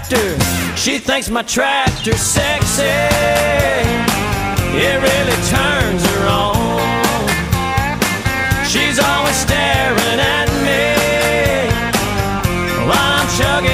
tractor. She thinks my tractor's sexy. It really turns her on. She's always staring at me while I'm chugging